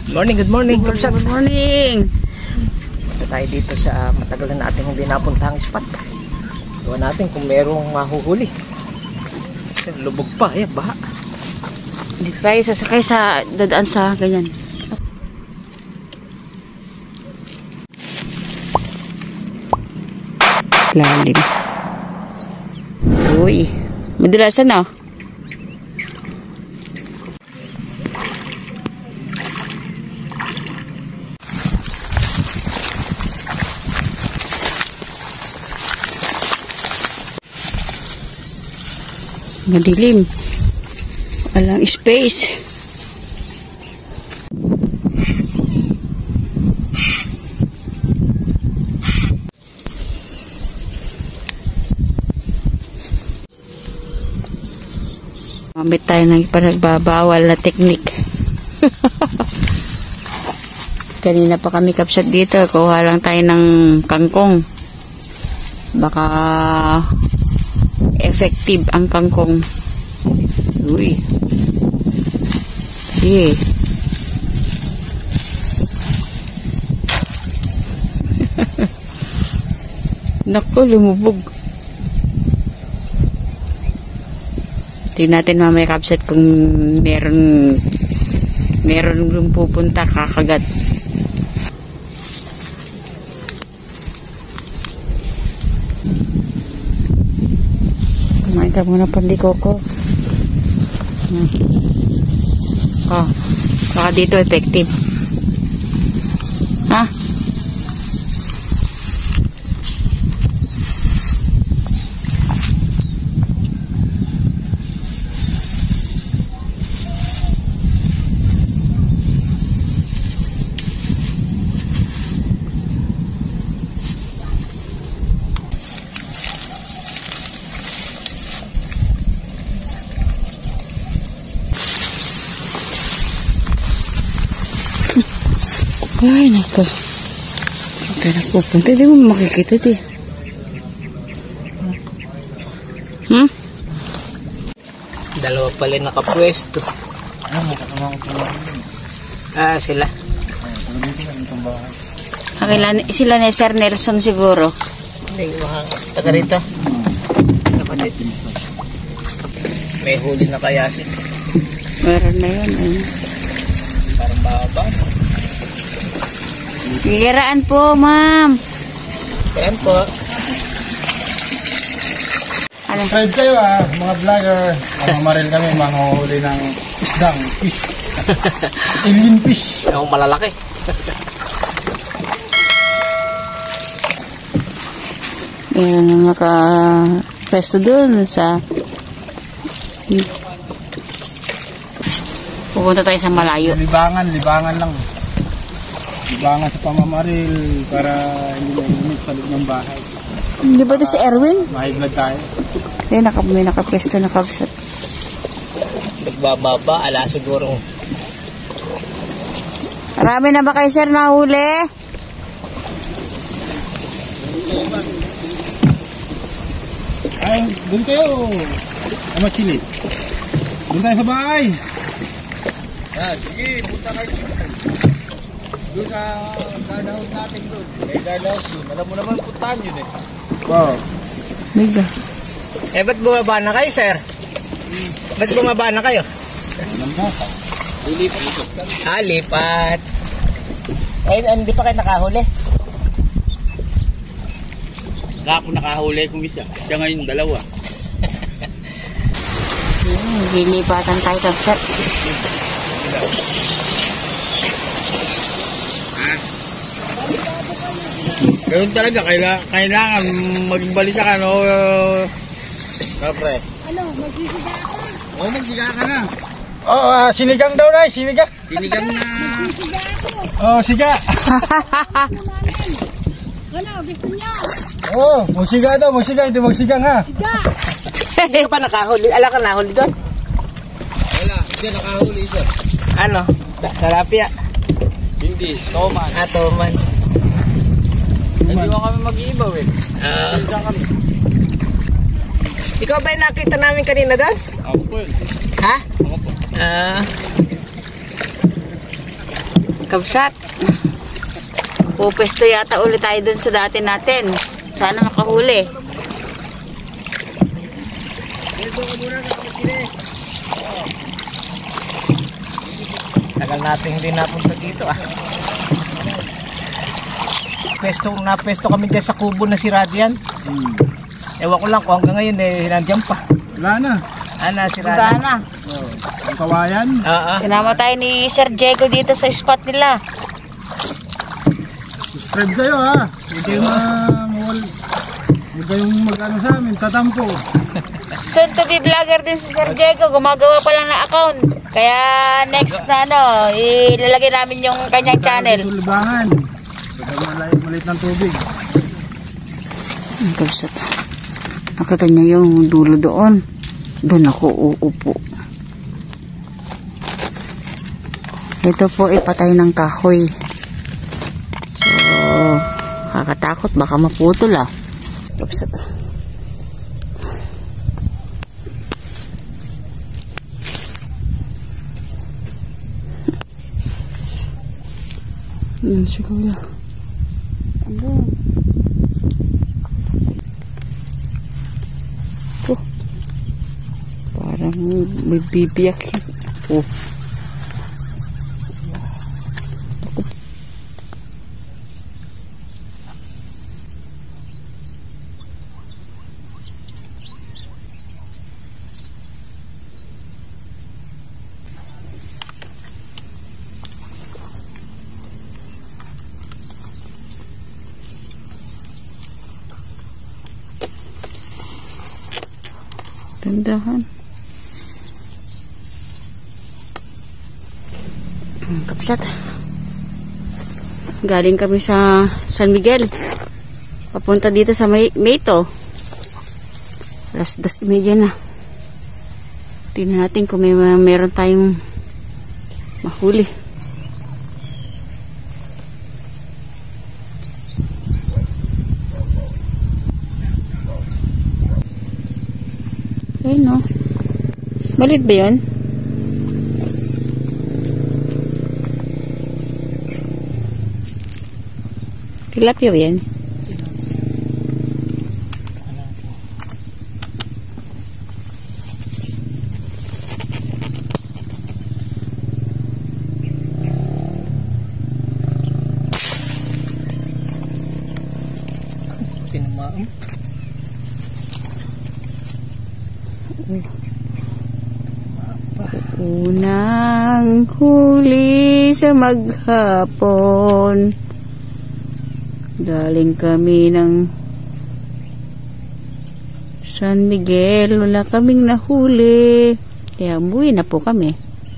Good morning. Good morning. Punta tayo dito sa matagal na natin hindi napuntahang spot. Tuwan natin kung merong mahuhuli. Lubog pa, baha. Dito tayo sasakay sa dadaan sa ganyan. Lalim. Uy, madulasan na. Madilim. Walang space. Gamit tayo ng panagbabawal na teknik. Kanina pa kami kapsat dito. Kuha lang tayo ng kangkong. Baka effective ang kangkong. Uy. Sige. Naku, lumubog. Tingnan natin mamaya kapsat kung meron yung pupunta kakagat. Kumain ka muna pandikoko. Oh, baka dito effective. Ha? Ay, nako. Ito na pupunta. Hindi mo makikita di. Dalawa pala nakapwesto. Sila. Sila ni Sir Nelson siguro. Hindi, mga taga rito. Kapatid. May huli na kaya siya. Meron na yun. Parang baba. Kiraan po, ma'am. Kiraan po. Ano? Subscribe kayo mga vlogger. Mamaril kami, manguhuli ng isdang fish. Alien fish. Yung malalaki. Meron na naka-pesto dun sa... Pupunta tayo sa malayo. Libangan lang. Libangan sa pamamaril para hindi na inumit sa loob ng bahay. Hindi ba ito si Erwin? Mahiglad tayo. May naka-pesto na kapsat. Nagbababa, ala siguro. Marami na ba kayo, sir, nahuli? Ay, doon kayo. Machili. Doon tayo sa bahay. Sige, punta kayo. Doon sa guardhouse natin doon. May guardhouse doon. Alam mo naman puntahan yun eh. Wow. Miga. Ba't bumaba na kayo, sir? Ba't bumaba na kayo? Lipat. Lipat. Hindi pa kayo nakahuli? Ako nakahuli kung isa. Siya ngayon dalawa. Gilipatan tayo kapsat. Ganun talaga, kailangan maging balisa ka, no? Kapre. Ano, magsisiga ako? Oo, magsiga ka na. Sinigang daw na, sinigang. Sinigang na. Siga. Ano, gusto niya? Magsiga daw, hindi magsigang ha. Siga. Hindi ka pa nakahuli? Ala ka nahuli doon? Wala, hindi nakahuli isa. Ano? Talapia? Hindi, toman. Toman. Hindi mo kami mag-iibaw eh. Kami. Ikaw ba yung nakita namin kanina doon? Ako po yun. Ha? Ako po. Kabsat. Pupesto yata ulit tayo dun sa dati natin. Sana makahuli. Tagal natin hindi napunta dito ah. Pwesto kami dyan sa kubo na si Radian. Ewan ko lang kung hanggang ngayon nandiyan pa. Wala na. Ana si Diba Radian. na? Ang kawayan. Sinama tayo ni Sir Diego dito sa spot nila. Subscribe kayo ha. Huwag kayong huwag kayong mag-ano sa amin. Tatampo. Soon to be vlogger din si Sir Diego. Gumagawa pa lang ng account. Kaya next na ilalagay namin yung kanyang channel. Libangan. Maliit ng tubig. Ang kabsat. Nakita niya yung dulo doon. Doon ako uupo. Ito po ipatay ng kahoy. So, kakatakot. Baka maputol ah. Kabsat. Yan si Kuya. Andun. Oh. Parang may bibiyak yan. Oh. Tandahan. Kapsat. Galing kami sa San Miguel. Papunta dito sa Mayto. 2:30 na. Tingnan natin kung meron tayong mahuli. Ayun no. Malit ba yun? Tilapia ba yan? Tinamaan. Unang huli sa maghapon. Galing kami ng San Miguel. Wala kaming nahuli. Kaya umuwi na po kami.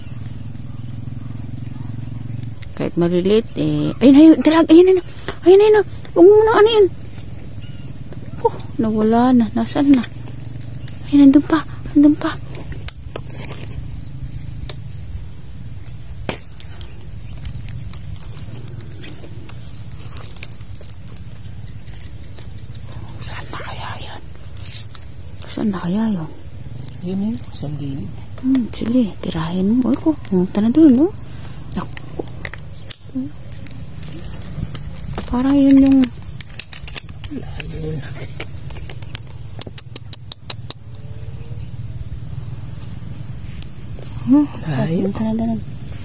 Kahit maliliit eh. Ayun, dalag. Ayun. Huwag mo na ano yun. Oh, nawala na. Nasaan na? Ay, nandun pa. Saan na kaya yun? Yun. Sandili. Sige, tirahin mo. Ako, pumunta na doon, no? Ako. Parang yun yung... Layo. Pumunta na doon.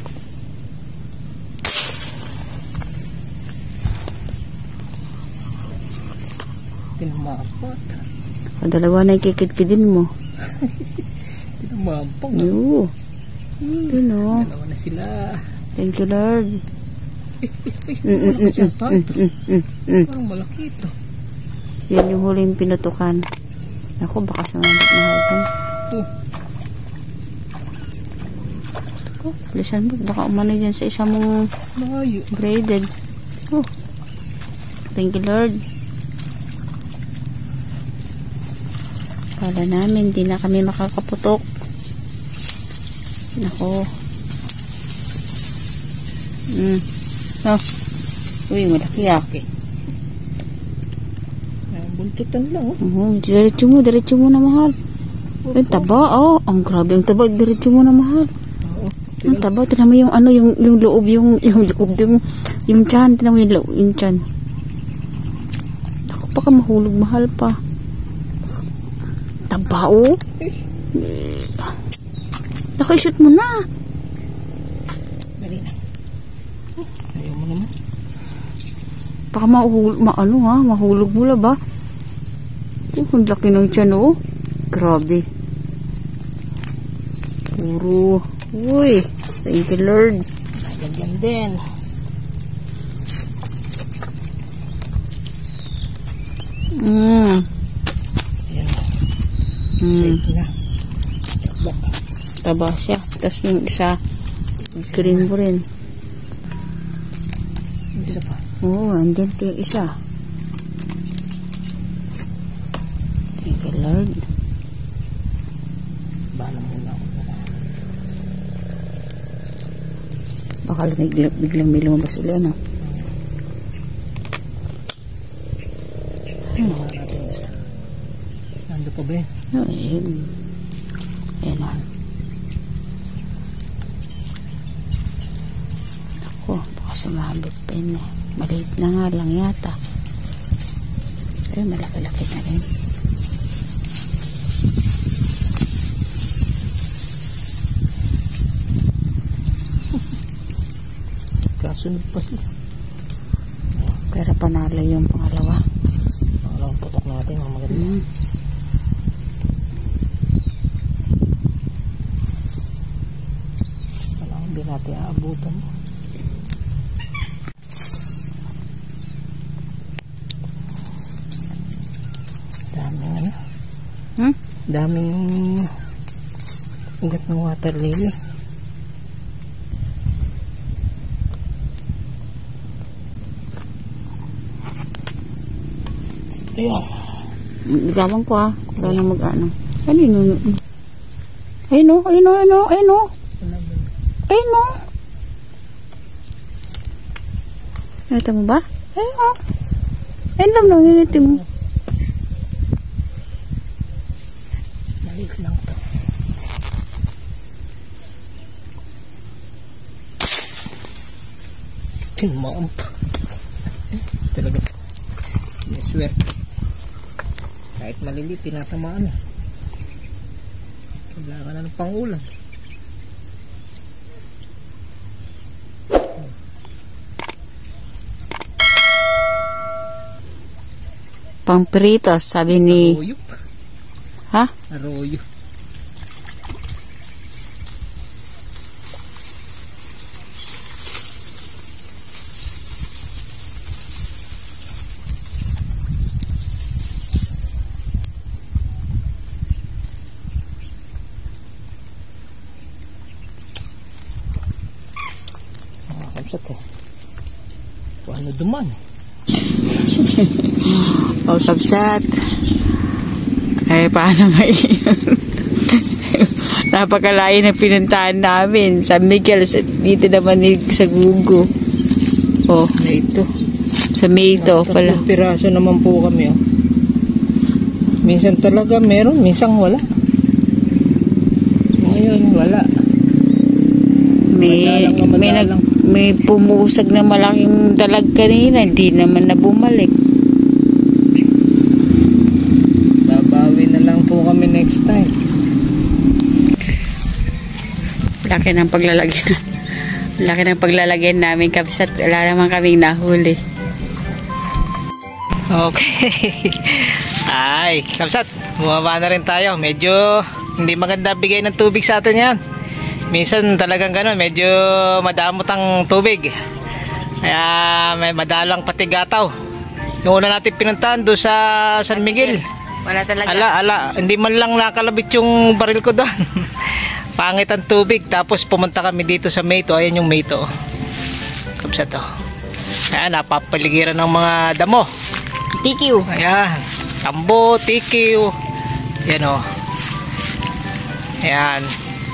Tinamapat. Dalawa na ikikid-kidin mo. Tinamapang. Yo. Ito no. Dalawa na sila. Thank you, Lord. Parang malaki ito. Yan yung huling pinutukan. Ako, baka sa mga mahal dyan. Bilisan mo. Baka umano dyan sa isa mong braided. Oh. Thank you, Lord. Kala namin, di na kami makakaputok. Nako. Oh. Uy, malaki yaki. Buntutan lang, Diretso mo na mahal. Ay, taba, oh. Ang grabe ang taba, diretso mo na mahal. Ang taba, tinan mo yung ano, yung loob, yung loob, yung tiyan, tinan mo yung loob, yung tiyan. Ako, baka mahulog, mahal pa. Taba, oh. Nakishoot mo na. Dali na. Ayaw mo naman. Baka mahulog mo la ba? Ang laki ng tiyan, oh. Grabe. Puro. Uy, thank you Lord. Ganyan din. Ayan. Safe na. Taba siya. Tapos yung isa, screen mo rin. Isa pa. Oo, andyan yung isa. Thank you Lord. Bahala muna ako. Baka biglang may lumabas ulit, ano? Baka natin isa. Nando pa ba yun? Ayun. Ayan na. Ako, baka sumabit pa yun eh. Maliit na nga lang yata. Pero malaki-laki na rin. Kasunod pa siya. Pero panalo yung pangalawa. Pangalawang putok natin. Ang maganda. Parang hindi natin aabutan. Daming ano? Daming ugat ng water lily. Ayan. Gawang ko wala nang mag-ano. Ano yun? Ayun o, ayun o, ayun o, ayun o. Ayun o. Nakita mo ba? Ayun o. Ayun lang, nanginiti mo. Maliit lang to. Tinmaan pa. Talaga. Swerte. Kahit maliliit, tinatamaan na. Kailangan na ng pangulam. Pang-pritos, sabi ni... Arroyo. Ha? Arroyo. Paano duman? O, kabsat. Ay, paano may... Napakalayo na pinuntahan namin. San Miguel, dito naman sa Gugo. O, Ito. sa Mayto pala. Tatlong piraso naman po kami. Oh. Minsan talaga meron, minsan wala. Ngayon, wala. May pumusag na malaking dalag kanina, hindi naman na bumalik. Babawi na lang po kami next time. Laki ng paglalagyan. Laki ng paglalagyan namin, kabsat. Wala naman kaming nahuli. Okay. Ay, kapsat, bumaba na rin tayo. Medyo hindi maganda bigay ng tubig sa atin yan. Minsan talagang gano'n, medyo madamot ang tubig. Kaya may madalang patigataw. Yung una natin pinuntahan doon sa San Miguel. Wala talaga. Ala, hindi man lang nakalabit yung baril ko doon. Pangit ang tubig. Tapos pumunta kami dito sa Mayto. Ayan yung Mayto. Kapsat to. Ayan, napapaligiran ng mga damo. Thank you. Ayan. Tambo, tikiw. Ayan o. Ayan.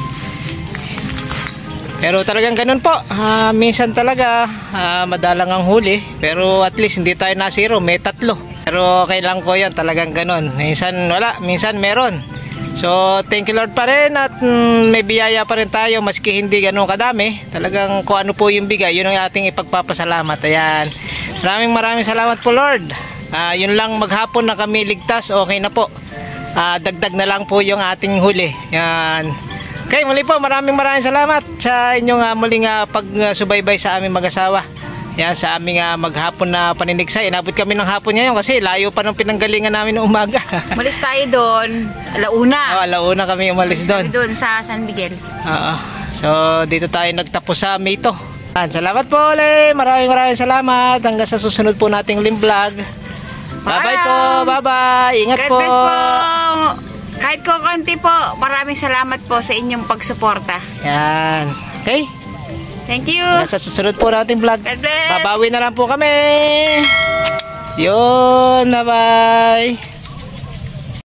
Pero talagang ganun po. Minsan talaga madalang ang huli. Pero at least hindi tayo nasiro. May 3. Pero okay lang po yan. Talagang ganun. Minsan wala. Minsan meron. So, thank you Lord pa rin at may biyaya pa rin tayo maski hindi ganun kadami. Talagang kung ano po yung bigay, yun ang ating ipagpapasalamat. Ayan. Maraming salamat po Lord. Yun lang, maghapon na kami ligtas, okay na po. Dagdag na lang po yung ating huli. Yan. Okay, muli po, maraming salamat sa inyong muling pagsubaybay sa aming mag-asawa. Yan, sa aming maghapon na paninigsay. Inabot kami ng hapon ngayon kasi layo pa ng pinanggalingan namin noong umaga. Umalis tayo doon. Alauna. Alauna kami umalis doon. Doon sa San Miguel. Oo. So, dito tayo nagtapos sa Mito. Salamat po ulit. Maraming salamat. Hanggang sa susunod po nating vlog. Bye-bye po. Bye-bye. Ingat God po. bless po. Kahit ko konti po, maraming salamat po sa inyong pagsuporta. Yan. Okay? Thank you. Sa susunod po nating vlog. God bless. Babawi na lang po kami. Yun. Bye-bye.